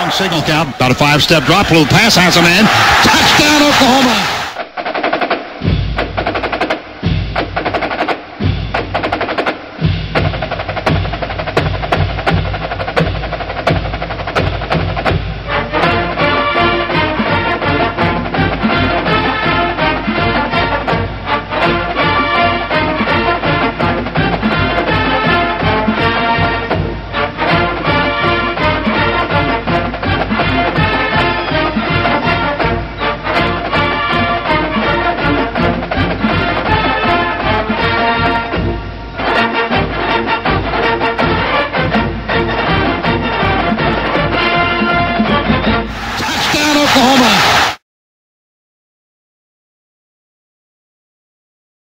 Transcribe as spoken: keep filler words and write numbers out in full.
Long signal count. About a five-step drop. Little pass has a man. Touchdown, Oklahoma. Oklahoma.